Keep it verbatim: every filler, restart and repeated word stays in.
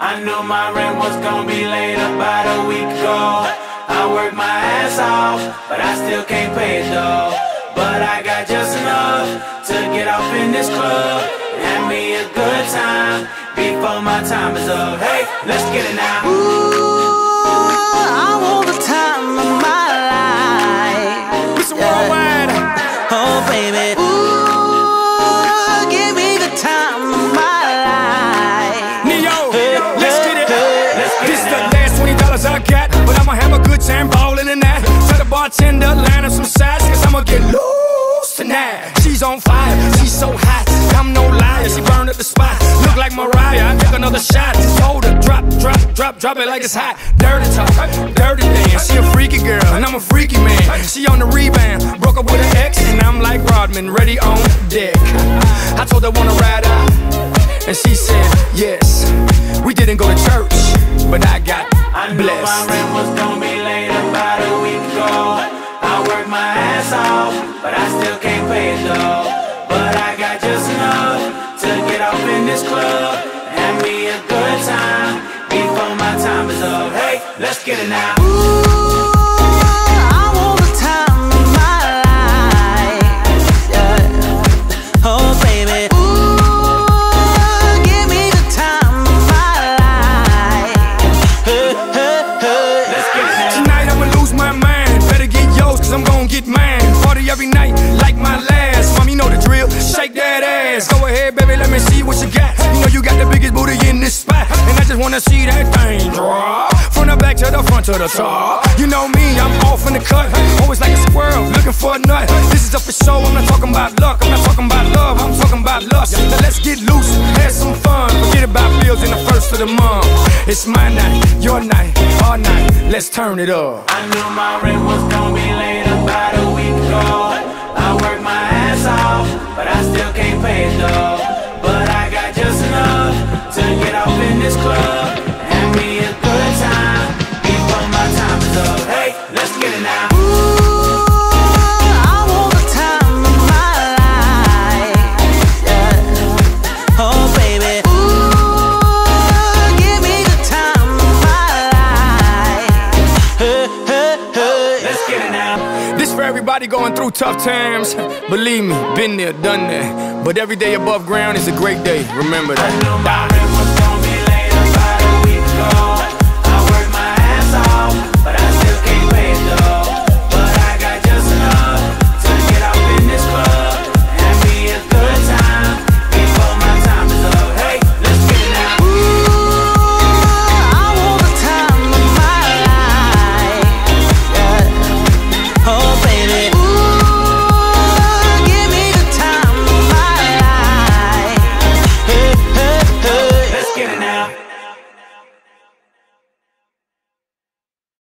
I knew my rent was gonna be late about a week ago. I worked my ass off, but I still can't pay it though. But I got just enough to get off in this club and have me a good time before my time is up. Hey, let's get it now. Ooh, I want the time of my life. Listen, worldwide. Oh, baby. Ooh, give me the time of my life. Neo, Hey, let's get it. hey, Let's get This it is the now. last twenty dollars I got, but I'ma have a good time ballin' in that. Tell the bartender, line up some sides, cause I'ma get loose tonight. She's on fire, she's so hot, I'm no liar, she burned up the spot. Look like Mariah, I take another shot. Hold her, drop, drop, drop, drop it like it's hot. Dirty talk, dirty dance. She a freaky girl, and I'm a freaky man. She on the rebound, broke up with an ex, and I'm like Rodman, ready on deck. I told her wanna ride out, and she said yes. We didn't go to church, but I got I knew blessed. my rent was gonna be late about a week ago. I worked my ass off, but I still can't pay it though. But I got just enough to get off in this club and have me a good time before my time is up. Hey, let's get it now. Ooh, I want the time of my life. Yeah. Oh, baby. Ooh, give me the time of my life. Hey, hey, hey. Let's get it now. Tonight I'ma lose my mind. Better get yours, cause I'm gon' get mine. Party every night, like my last. Mom, you know the drill. Shake that ass. Go ahead, baby, let me see what you got. You know you got the biggest booty in this spot, and I just wanna see that thing drop. From the back to the front to the top. You know me, I'm off in the cut. Always like a squirrel, looking for a nut. This is up for show, I'm not talking about luck. I'm not talking about love, I'm talking about lust. Now let's get loose, have some fun. Forget about bills in the first of the month. It's my night, your night, our night. Let's turn it up. I knew my rent was gonna be late about a week ago. I worked my ass off, but I still can't pay it though. But I got just enough to get off in this club and have me a good time before my time is up. Hey, let's get it now. Ooh, I want the time of my life. Yeah. Oh, baby. Ooh, give me the time of my life. Hey, hey, hey. Let's get it now. This for everybody going through tough times. Believe me, been there, done that. But every day above ground is a great day. Remember I knew that. my rent was